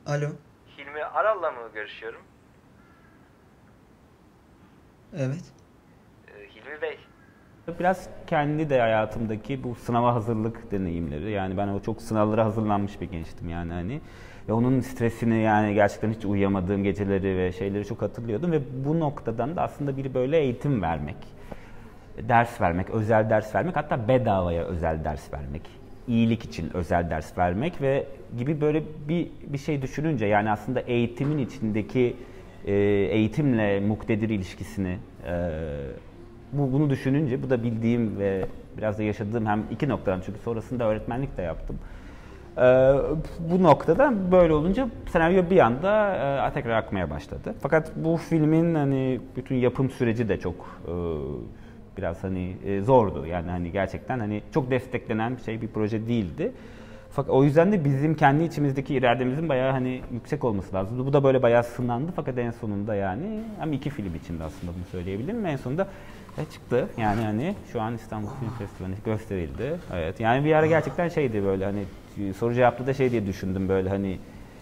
Alo. Hilmi Aral'la mı görüşüyorum? Evet. Hilmi Bey. Biraz kendi de hayatımdaki bu sınava hazırlık deneyimleri. Yani ben o çok sınavlara hazırlanmış bir gençtim yani hani. Ve onun stresini yani gerçekten hiç uyuyamadığım geceleri ve şeyleri çok hatırlıyordum. Ve bu noktadan da aslında bir böyle eğitim vermek, ders vermek, özel ders vermek, hatta bedavaya özel ders vermek, iyilik için özel ders vermek ve gibi böyle bir şey düşününce yani aslında eğitimin içindeki eğitimle muktedir ilişkisini bunu düşününce bu da bildiğim ve biraz da yaşadığım hem iki noktadan çünkü sonrasında öğretmenlik de yaptım. Ee, Bu noktada böyle olunca senaryo bir anda tekrar akmaya başladı. Fakat bu filmin hani bütün yapım süreci de çok biraz hani zordu. Yani hani gerçekten hani çok desteklenen bir proje değildi. Fakat o yüzden de bizim kendi içimizdeki irademizin bayağı hani yüksek olması lazım. Bu da böyle bayağı sınandı fakat en sonunda yani hem iki film içinde aslında bunu söyleyebilirim. En sonunda çıktı. Yani hani şu an İstanbul Film Festivali'nde gösterildi. Evet. Yani bir ara gerçekten şeydi böyle hani soru cevapta da şey diye düşündüm böyle hani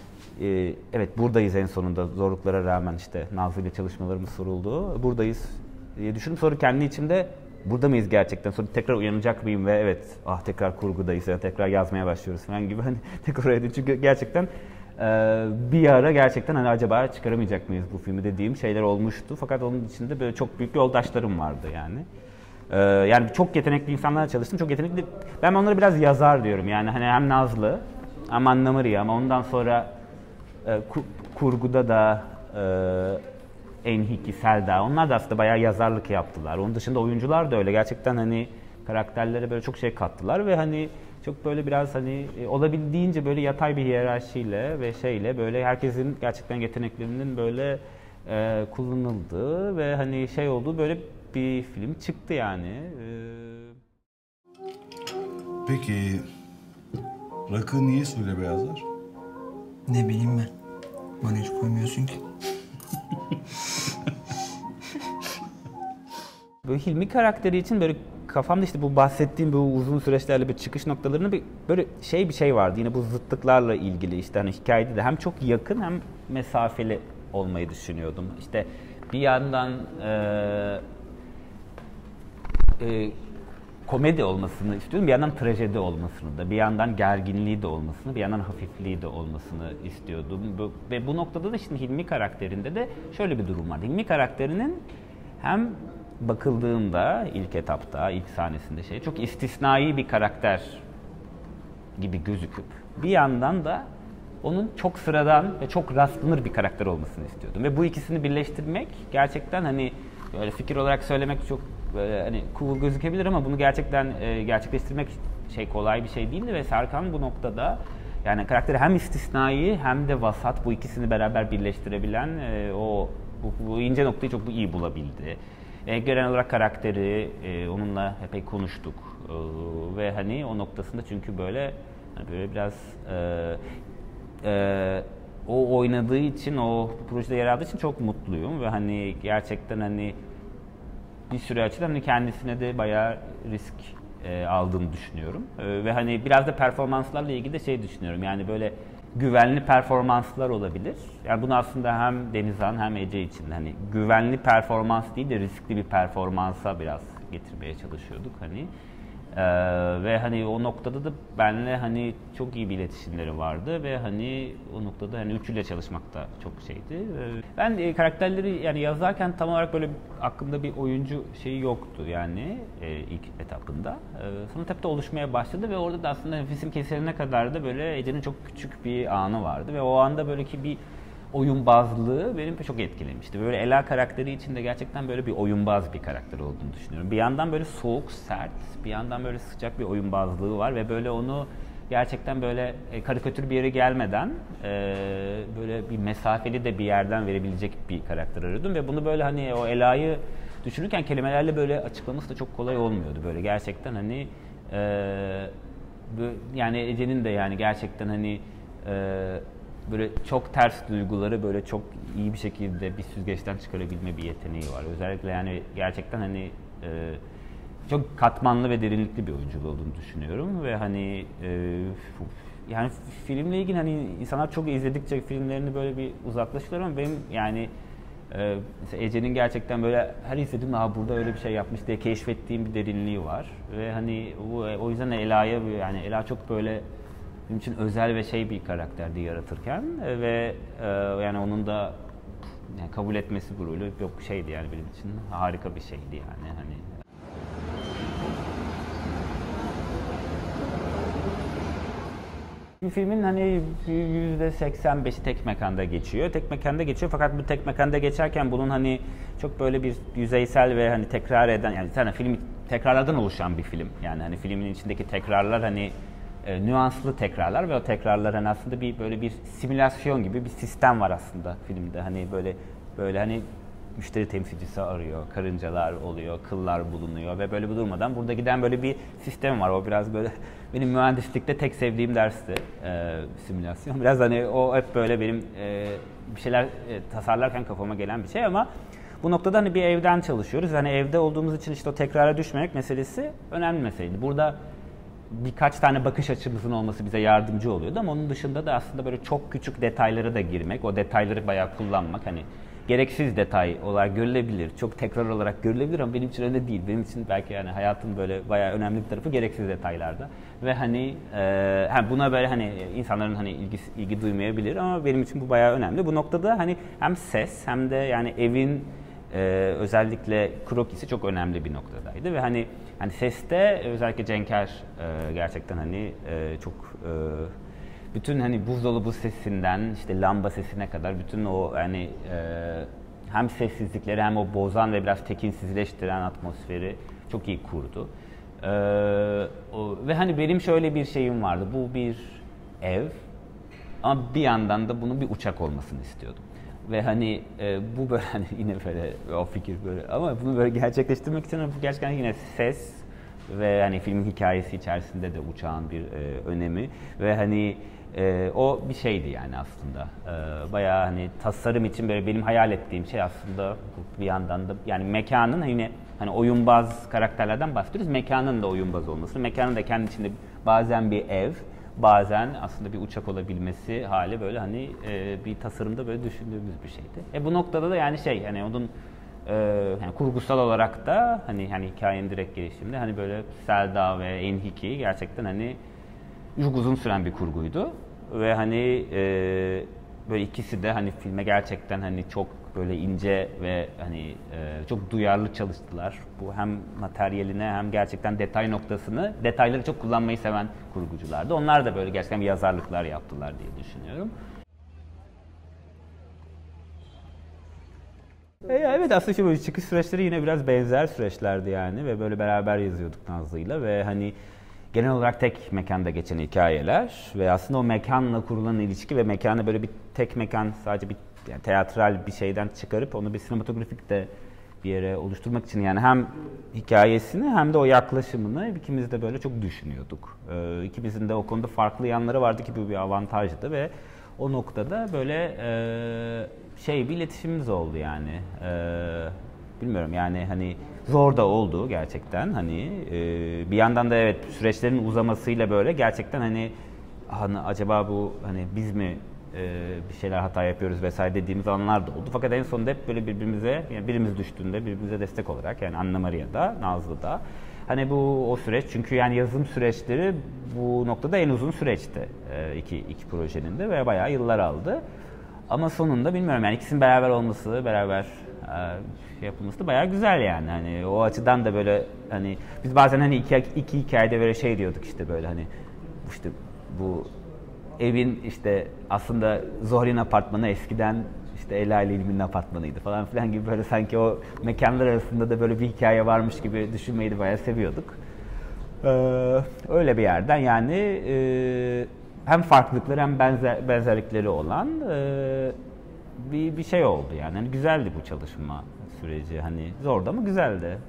evet buradayız en sonunda zorluklara rağmen işte Nazlı ile çalışmalarımız soruldu. Buradayız diye düşündüm. Sonra kendi içimde burada mıyız gerçekten? Sonra tekrar uyanacak mıyım ve evet tekrar kurgudayız ya tekrar yazmaya başlıyoruz falan gibi hani tekrar öyle çünkü gerçekten bir ara gerçekten hani acaba çıkaramayacak mıyız bu filmi dediğim şeyler olmuştu. Fakat onun içinde böyle çok büyük yoldaşlarım vardı yani. Yani çok yetenekli insanlarla çalıştım. Çok yetenekli. Ben onlara biraz yazar diyorum. Yani hani hem Nazlı hem Anna Maria ama ondan sonra kurguda da Enhiki, Selda. Onlar da aslında bayağı yazarlık yaptılar. Onun dışında oyuncular da öyle. Gerçekten hani karakterlere böyle çok şey kattılar ve hani çok böyle biraz hani olabildiğince böyle yatay bir hiyerarşiyle ve şeyle böyle herkesin gerçekten yeteneklerinin böyle kullanıldığı ve hani şey olduğu böyle bir film çıktı yani. Peki rakı niye söyle beyazlar? Ne bileyim ben. Bana hiç koymuyorsun ki. Böyle Hilmi karakteri için böyle kafamda işte bu bahsettiğim bu uzun süreçlerle bir çıkış noktalarını böyle bir şey vardı. Yine bu zıtlıklarla ilgili işte hani hikayede de hem çok yakın hem mesafeli olmayı düşünüyordum. İşte bir yandan e, komedi olmasını istiyorum. Bir yandan trajedi olmasını da, bir yandan gerginliği de olmasını, bir yandan hafifliği de olmasını istiyordum. Ve bu noktada da şimdi Hilmi karakterinde de şöyle bir durum var. Hilmi karakterinin hem bakıldığında ilk etapta, ilk sahnesinde çok istisnai bir karakter gibi gözüküp bir yandan da onun çok sıradan ve çok rastlanır bir karakter olmasını istiyordum. Ve bu ikisini birleştirmek gerçekten hani böyle fikir olarak söylemek çok böyle hani cool gözükebilir ama bunu gerçekten gerçekleştirmek kolay bir şey değildi ve Serkan bu noktada yani karakteri hem istisnai hem de vasat bu ikisini beraber birleştirebilen bu ince noktayı çok iyi bulabildi. Genel olarak karakteri onunla epey konuştuk ve hani o noktasında çünkü böyle hani böyle biraz o oynadığı için o projede yer aldığı için çok mutluyum ve hani gerçekten hani bir süre açıdan hani kendisine de bayağı risk aldığını düşünüyorum. Ve hani biraz da performanslarla ilgili de düşünüyorum. Yani böyle güvenli performanslar olabilir. Yani bunu aslında hem Denizhan hem Ece için hani güvenli performans değil de riskli bir performansa biraz getirmeye çalışıyorduk hani. Ve hani o noktada da benle hani çok iyi bir iletişimleri vardı ve hani o noktada hani üçüyle çalışmak da çok şeydi. Ben karakterleri yani yazarken tam olarak böyle aklımda bir oyuncu yoktu yani ilk etapında. Sonra tabii de oluşmaya başladı ve orada da aslında nefesim kesilene kadar da böyle Ece'nin çok küçük bir anı vardı ve o anda böyle ki bir oyunbazlığı benim çok etkilemişti. Böyle Ela karakteri için de gerçekten böyle bir oyunbaz bir karakter olduğunu düşünüyorum. Bir yandan böyle soğuk, sert, bir yandan böyle sıcak bir oyunbazlığı var ve böyle onu gerçekten böyle karikatür bir yere gelmeden böyle bir mesafeli de bir yerden verebilecek bir karakter arıyordum ve bunu böyle hani o Ela'yı düşünürken kelimelerle böyle açıklaması da çok kolay olmuyordu. Böyle gerçekten hani yani Ece'nin de yani gerçekten hani böyle çok ters duyguları böyle çok iyi bir şekilde bir süzgeçten çıkarabilme bir yeteneği var. Özellikle yani gerçekten hani çok katmanlı ve derinlikli bir oyuncu olduğunu düşünüyorum ve hani yani filmle ilgili hani insanlar çok izledikçe filmlerini böyle bir uzaklaşırlar ama benim yani mesela Ece'nin gerçekten böyle her izlediğimde burada öyle bir şey yapmış diye keşfettiğim bir derinliği var ve hani o yüzden Ela'ya yani Ela çok böyle benim için özel ve şey bir karakterdi yaratırken ve yani onun da yani kabul etmesi bu rolü yok şeydi yani benim için harika bir şeydi yani hani. Filmin hani %85'i tek mekanda geçiyor. Tek mekanda geçiyor fakat bu tek mekanda geçerken bunun hani çok böyle bir yüzeysel ve hani tekrar eden yani zaten film tekrarlardan oluşan bir film. Yani hani filmin içindeki tekrarlar hani nüanslı tekrarlar ve o tekrarlar hani aslında bir böyle bir simülasyon gibi bir sistem var aslında filmde. Hani böyle hani müşteri temsilcisi arıyor, karıncalar oluyor, kıllar bulunuyor ve böyle bu durmadan burada giden böyle bir sistem var. O biraz böyle benim mühendislikte tek sevdiğim dersti simülasyon. Biraz hani o hep böyle benim bir şeyler tasarlarken kafama gelen bir şey ama bu noktada hani bir evden çalışıyoruz. Hani evde olduğumuz için işte o tekrara düşmemek meselesi önemli meseleydi. Burada birkaç tane bakış açımızın olması bize yardımcı oluyordu ama onun dışında da aslında böyle çok küçük detaylara da girmek, o detayları bayağı kullanmak hani gereksiz detay olarak görülebilir, çok tekrar olarak görülebilir ama benim için öyle değil. Benim için belki yani hayatın böyle bayağı önemli bir tarafı gereksiz detaylarda ve hani buna böyle hani insanların hani ilgi duymayabilir ama benim için bu bayağı önemli. Bu noktada hani hem ses hem de yani evin özellikle krokisi çok önemli bir noktadaydı ve hani seste özellikle Cenker gerçekten hani çok bütün hani buzdolabı sesinden işte lamba sesine kadar bütün o hani hem sessizlikleri hem o bozan ve biraz tekinsizleştiren atmosferi çok iyi kurdu. Ve hani benim şöyle bir şeyim vardı. Bu bir ev ama bir yandan da bunun bir uçak olmasını istiyordum. Ve hani bu böyle hani yine böyle o fikir böyle ama bunu böyle gerçekleştirmek için bu gerçekten yine ses ve hani filmin hikayesi içerisinde de uçağın bir önemi ve hani o bir şeydi yani aslında. Bayağı hani tasarım için böyle benim hayal ettiğim şey aslında bir yandan da yani mekanın hani oyunbaz karakterlerden bahsediyoruz. Mekanın da oyunbaz olması, mekanın da kendi içinde bazen bir ev, bazen aslında bir uçak olabilmesi hali böyle hani bir tasarımda böyle düşündüğümüz bir şeydi. Bu noktada da yani hani onun yani kurgusal olarak da hani hikayenin direkt gelişiminde hani böyle Selda ve Enhiki gerçekten hani çok uzun süren bir kurguydu ve hani böyle ikisi de hani filme gerçekten hani çok böyle ince ve hani çok duyarlı çalıştılar. Bu hem materyaline hem gerçekten detay noktasını, detayları çok kullanmayı seven kurguculardı. Onlar da böyle gerçekten bir yazarlıklar yaptılar diye düşünüyorum. Evet aslında böyle çıkış süreçleri yine biraz benzer süreçlerdi yani ve böyle beraber yazıyorduk Nazlı'yla ve hani genel olarak tek mekanda geçen hikayeler ve aslında o mekanla kurulan ilişki ve mekanı böyle bir tek mekan sadece bir yani teatral bir şeyden çıkarıp onu bir sinematografik de bir yere oluşturmak için yani hem hikayesini hem de o yaklaşımını ikimiz de böyle çok düşünüyorduk. İkimizin de o konuda farklı yanları vardı ki bu bir avantajdı ve o noktada böyle bir iletişimimiz oldu yani. Bilmiyorum yani hani zor da oldu gerçekten hani bir yandan da evet süreçlerin uzamasıyla böyle gerçekten hani acaba bu hani biz mi bir şeyler hata yapıyoruz vesaire dediğimiz anlar da oldu. Fakat en sonunda hep böyle birbirimize yani birimiz düştüğünde birbirimize destek olarak yani Anna Maria'da, Nazlı'da hani bu o süreç çünkü yani yazım süreçleri bu noktada en uzun süreçti iki projenin de ve bayağı yıllar aldı. Ama sonunda bilmiyorum yani ikisinin beraber olması, beraber yapılması da bayağı güzel yani. Hani o açıdan da böyle hani biz bazen hani iki hikayede böyle şey diyorduk işte böyle hani işte bu evin işte aslında Zohr'in apartmanı eskiden işte Ela ile İlmi'nin apartmanıydı falan filan gibi böyle sanki o mekanlar arasında da böyle bir hikaye varmış gibi düşünmeyi de bayağı seviyorduk. Öyle bir yerden yani hem farklılıkları hem benzerlikleri olan bir şey oldu yani. Hani güzeldi bu çalışma süreci. Hani zordu ama güzeldi.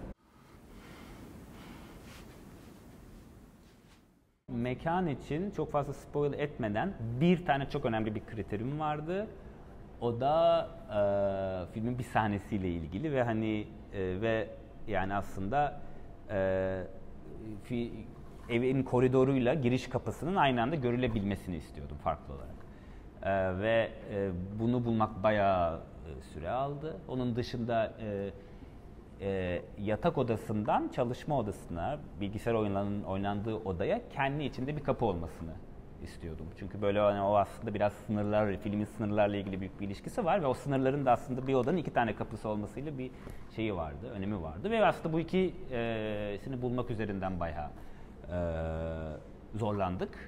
Mekan için çok fazla spoil etmeden bir tane çok önemli bir kriterim vardı. O da filmin bir sahnesiyle ilgili ve hani ve yani aslında evin koridoruyla giriş kapısının aynı anda görülebilmesini istiyordum farklı olarak. Bunu bulmak bayağı süre aldı. Onun dışında yatak odasından çalışma odasına, bilgisayar oyunlarının oynandığı odaya kendi içinde bir kapı olmasını istiyordum. Çünkü böyle hani o aslında biraz filmin sınırlarla ilgili büyük bir ilişkisi var ve o sınırların da aslında bir odanın 2 tane kapısı olmasıyla bir şeyi vardı, önemi vardı. Ve aslında bu ikisini bulmak üzerinden bayağı zorlandık.